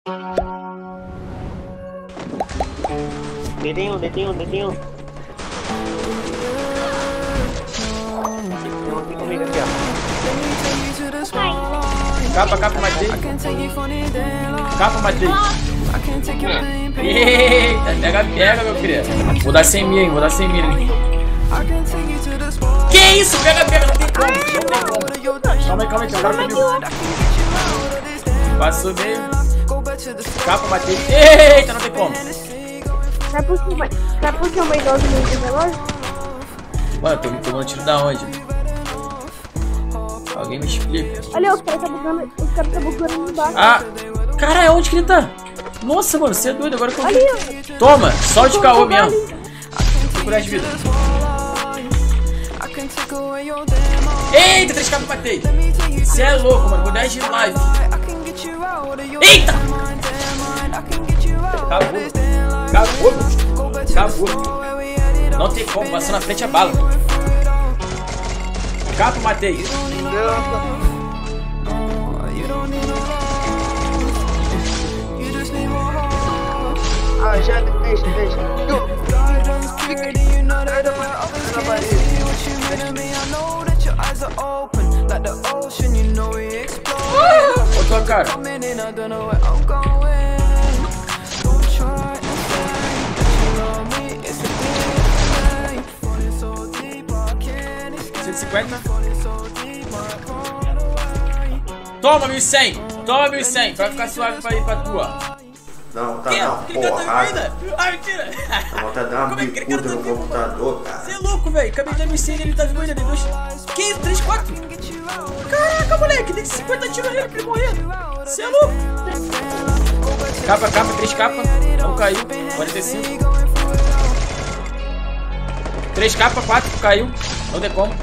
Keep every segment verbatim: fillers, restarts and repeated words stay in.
Dedinho, dedinho, dedinho. Tem comigo aqui, ó. Capa, capa, matei. Capa, matei. Eita, pega, pega, meu querido. Vou dar cem mil, hein? Vou dar cem mil, hein? Que isso? Pega, pega, não tem como. Não tem como. Calma aí, calma aí, agora comigo. Passou meio. Capa, matei. Eita, não tem como. Sabe por que, sabe por que o meio idoso não tem relógio? Mano, tô me tomando tiro da onde? Alguém me explica. Olha, os caras tá bugando, os caras tá bugando embaixo. Ah, cara, é onde que ele tá? Nossa, mano, você é doido, agora que eu vi. Ali, toma, só de caô mesmo. Procura as vidas. Eita, três capas matei. Você é louco, mano, vou dez de live. Eita! Acabou. Acabou, acabou. Não tem como, passou na frente a bala. Capa, matei. Ah, já deixa, deixa. Ô, tua cara. cento e cinquenta. Toma mil e cem. Toma mil e cem. Vai ficar suave pra ir pra tua. Não, tá Que? não, Aquele cara tá porra. ainda? Ah, mentira. Dá vontade de dar uma Como é que aquele cara bicuda tá no vivo, computador, cara. Você é louco, velho. Acabei de dar mil e cem e ele tá vivo ainda. Tem dois. Que isso? três, quatro? Caraca, moleque. Tem cinquenta tiros nele pra ele morrer. Você é louco. Capa, capa, três capa. Não caiu. quarenta e cinco. três capa, quatro. Caiu. Não tem como.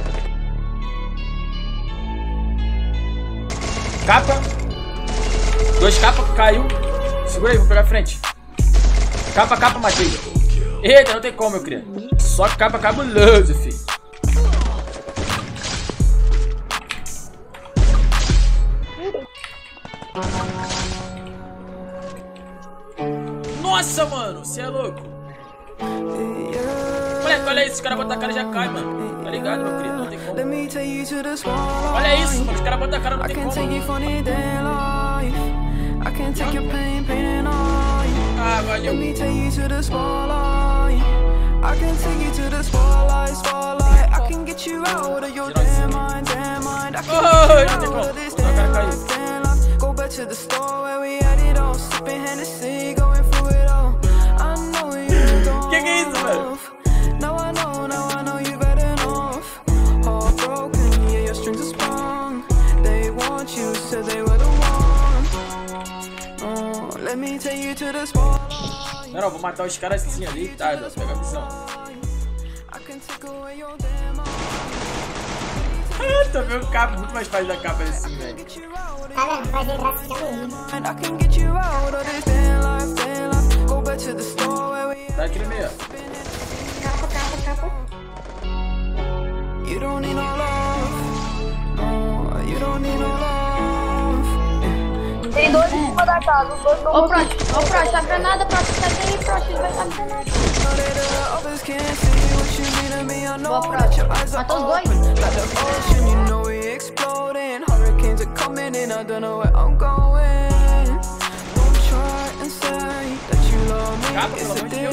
Capa. dois capa. Caiu. Segura aí, vou pegar a frente. Capa, capa, matei. Eita, não tem como, meu querido. Só capa cabuloso, filho. Nossa, mano, você é louco. Moleque, olha isso, os caras botam a cara e já cai, mano. Tá ligado, meu querido? Não tem como. Olha isso, mano, os caras botam a cara, não tem como. Ah, valeu. Oi, não tem como. O cara caiu. Que que é isso, velho? Não, não, vou matar os caras assim ali, tá? Pega a visão. Ah, tô vendo o capa, muito mais fácil da capa assim, velho. Tá vendo? Vai ver graças a mim. Tá aqui no meio. Capa, capa, capa. Tem dois em cima da casa, os dois estão... Ô, Prost, ô, Prost, a granada, Prost, tá aí, Prost, ele vai estar granada. Boa, Prost, matou os dois. Capa, pelo amor de Deus.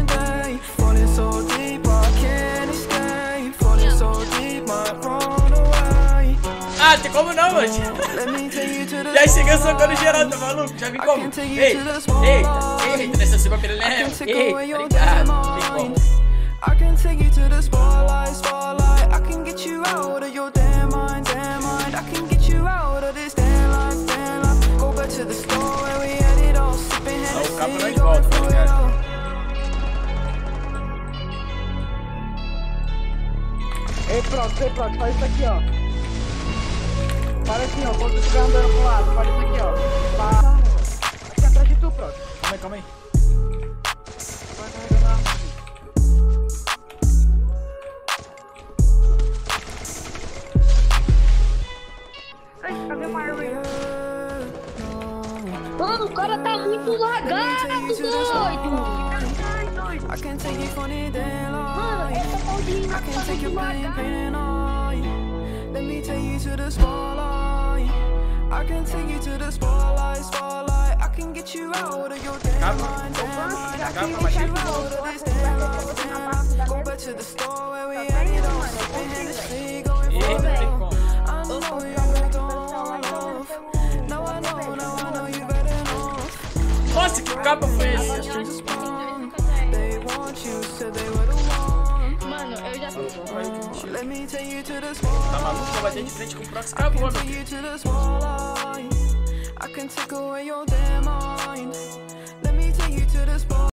Ah, tem como não, mano. Já cheguei socando geral, tá maluco? Já vi como. Ei, eita, eita, nessa cima pelo leve. Ei, tá ligado, não tem como. Não, o cabo não é de volta, tá ligado? Ei, pronto, ei, pronto, faz isso aqui, ó. Faz assim, ó, quando você estiver andando pro lado, faz isso aqui, ó. Para. Aqui atrás de tu, pronto. Calma aí, calma aí. Vai carregando a arma aqui. Ai, cadê o Marlon? Mano, o cara tá tá muito lagado, doido. Mano, essa pauzinha tá muito lagada. Let me take you to the spotlight. I can take you to the spotlight, spotlight. I can get you out of your damn mind, damn mind. I can get you out of this damn love, damn. Go back to the store where we ended up, sipping in the street, going for it. I know you don't love. Now I know, now I know you better know. Nossa, que capa foi esse? They want you, said they were the one. Mano, eu já Let me take you to the Tá spotlight. maluco? Vai bater de frente com o Prox, acabou, meu Take filho. you to the spotlight. I can take away your damn mind. Let me take you to the spotlight.